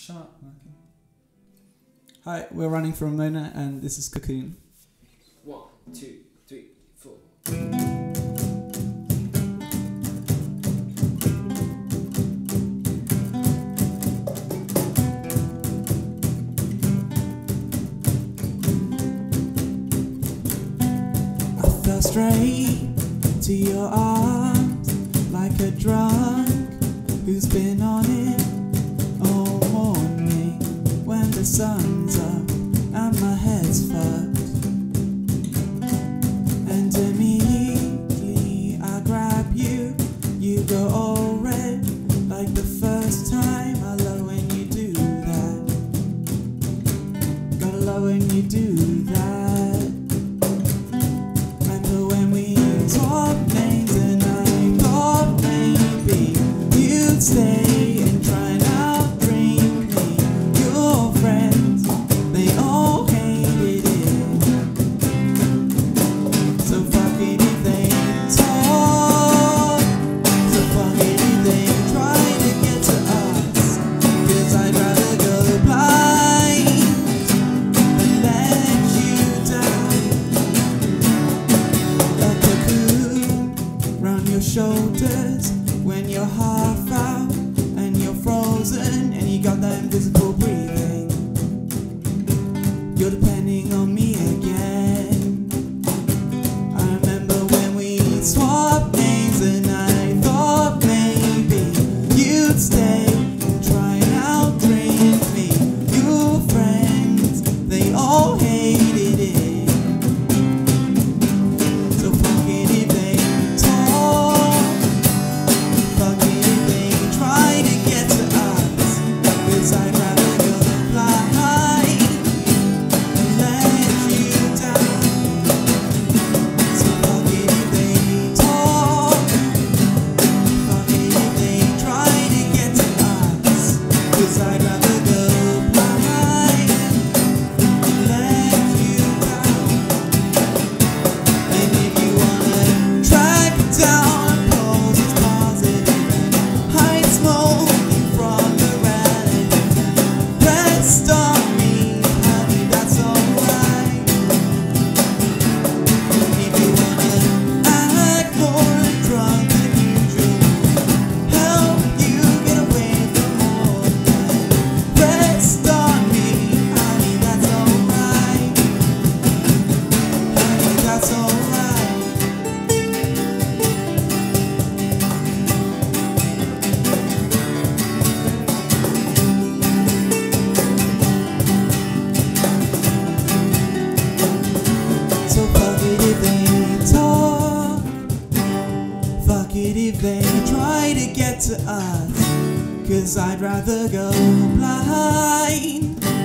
Shut up. Hi, we're running for RAMONA and this is Cocoon. 1, 2, 3, 4. I fell straight to your arms like a drunk who's been on it all morning. When the sun's up and my head's fucked, and immediately I grab you, you go all red like the first time. I love when you do that. Gotta love when you do that. Remember when we swapped names and I thought maybe you'd stay and try and outdrink me. Your friends, they all hated it. So fuck it if they talk. So fuck it if they try to get to us. 'Cause I'd rather go blind than let you down. A cocoon round your shoulders when you're half out and you're frozen and you got that invisible breathing. You're depending on me again. I remember when we swapped names and I thought maybe you'd stay and try and outdrink me. Your friends, they all hated it. So fuck it if they talk. Fuck it if they try to get to us. 'Cause I'd rather go blind than let you down. So fuck it if they talk. Fuck it if they try to get to us. 'Cause I'd rather go blind than let you down. And if you wanna track it down, pose it's positive and hide smoking from the red. Rest on me, honey, that's alright. If you wanna act more drunk than usual, help you get away from all that. Rest on me, honey, that's alright. Honey, that's alright. So fuck it if they talk. Fuck it if they try to get to us. 'Cause I'd rather go blind